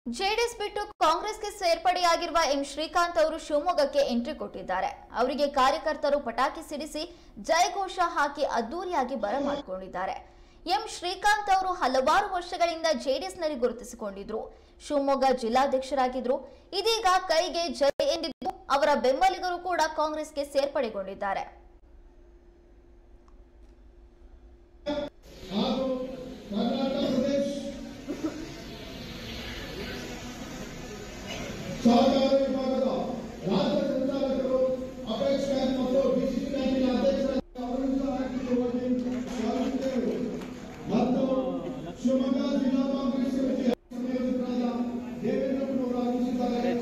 JDS ಬಿಟ್ಟು ಕಾಂಗ್ರೆಸ್ಗೆ ಸೇರ್ಪಡೆಯಾಗಿರುವ M Srikanth ಅವರು ಶಿವಮೊಗ್ಗಕ್ಕೆ ಎಂಟ್ರಿ ಕೊಟ್ಟಿದ್ದಾರೆ. ಅವರಿಗೆ ಕಾರ್ಯಕರ್ತರು ಪಟಾಕಿ ಸಿಡಿಸಿ ಜಯಘೋಷ ಹಾಕಿ ಅದ್ದೂರಿಯಾಗಿ ಬರಮಾಡಿಕೊಂಡಿದ್ದಾರೆ. ಎಂ ಶ್ರೀಕಾಂತ್ ಅವರು ಹಲವಾರು ವರ್ಷಗಳಿಂದ ಜೆಡಿಎಸ್ನಲ್ಲಿ ಗುರುತಿಸಿಕೊಂಡಿದ್ರು. ಶಿವಮೊಗ್ಗ ಜಿಲ್ಲಾಧ್ಯಕ್ಷರಾಗಿದ್ರು. ಇದೀಗ ಕೈಗೆ ಜೈ ಎಂದಿದ್ದು ಅವರ ಬೆಂಬಲಿಗರು ಕೂಡ ಕಾಂಗ್ರೆಸ್ಗೆ ಸೇರ್ಪಡೆಗೊಂಡಿದ್ದಾರೆ. सहकार विभागದ ರಾಜ್ಯ ಸಂಚಾಲಕರು ಅಪೇಕ್ಷ ಬ್ಯಾಂಕ್ ಮತ್ತು ಡಿಸಿಸಿ ಬ್ಯಾಂಕಿನ ಅಧ್ಯಕ್ಷರಾದ ಮತ್ತು ಶಿವಮೊಗ್ಗ ಜಿಲ್ಲಾ ಕಾಂಗ್ರೆಸ್ ಸಮಿತಿಯ ಸಂಯೋಜಕರಾದ ದೇವೇಂದ್ರಪ್ಪನವರು ಆಗಮಿಸಿದ್ದಾರೆ.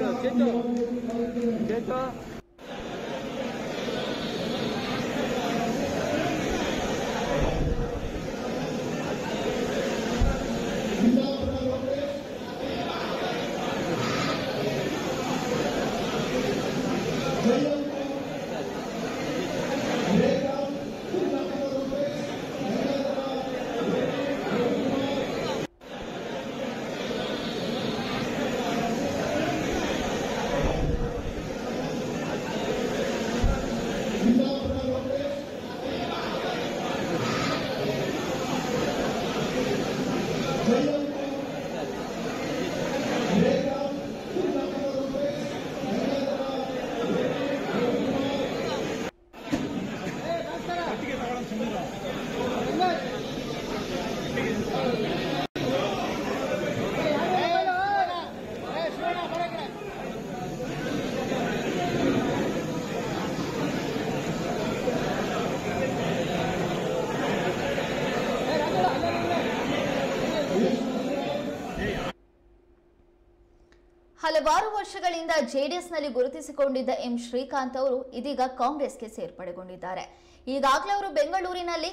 ಹಲವಾರು ವರ್ಷಗಳಿಂದ ಜೆಡಿಎಸ್ನಲ್ಲಿ ಗುರುತಿಸಿಕೊಂಡಿದ್ದ ಎಂ ಶ್ರೀಕಾಂತ್ ಅವರು ಇದೀಗ ಕಾಂಗ್ರೆಸ್ಗೆ ಸೇರ್ಪಡೆಗೊಂಡಿದ್ದಾರೆ. ಈಗಾಗಲೇ ಅವರು ಬೆಂಗಳೂರಿನಲ್ಲಿ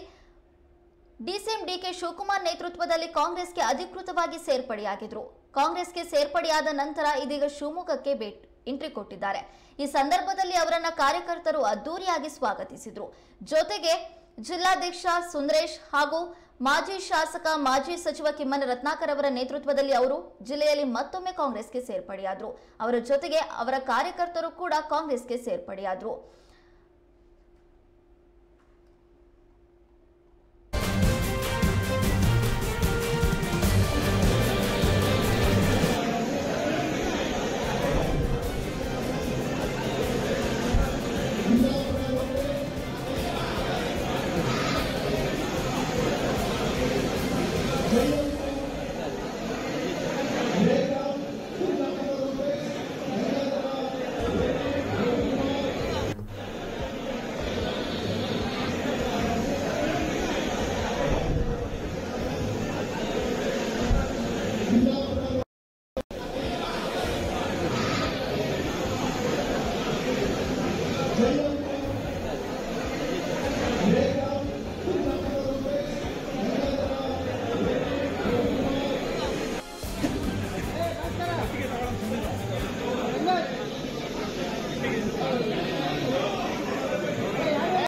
ಡಿಸಿಎಂ ಡಿಕೆ ಶಿವಕುಮಾರ್ ನೇತೃತ್ವದಲ್ಲಿ ಕಾಂಗ್ರೆಸ್ಗೆ ಅಧಿಕೃತವಾಗಿ ಸೇರ್ಪಡೆಯಾಗಿದ್ರು. ಕಾಂಗ್ರೆಸ್ಗೆ ಸೇರ್ಪಡೆಯಾದ ನಂತರ ಇದೀಗ ಶಿವಮೊಗ್ಗಕ್ಕೆ ಎಂಟ್ರಿ ಕೊಟ್ಟಿದ್ದಾರೆ. ಈ ಸಂದರ್ಭದಲ್ಲಿ ಅವರನ್ನ ಕಾರ್ಯಕರ್ತರು ಅದ್ದೂರಿಯಾಗಿ ಸ್ವಾಗತಿಸಿದ್ರು. ಜೊತೆಗೆ ಜಿಲ್ಲಾಧ್ಯಕ್ಷ ಸುಂದರೇಶ್ ಹಾಗೂ ಮಾಜಿ ಶಾಸಕ ಮಾಜಿ ಸಚಿವ ಕಿಮ್ಮನೆ ರತ್ನಾಕರ್ ಅವರ ನೇತೃತ್ವದಲ್ಲಿ ಅವರು ಜಿಲ್ಲೆಯಲ್ಲಿ ಮತ್ತೊಮ್ಮೆ ಕಾಂಗ್ರೆಸ್ಗೆ ಸೇರ್ಪಡೆಯಾದರು. ಅವರ ಜೊತೆಗೆ ಅವರ ಕಾರ್ಯಕರ್ತರು ಕೂಡ ಕಾಂಗ್ರೆಸ್ಗೆ ಸೇರ್ಪಡೆಯಾದರು. जय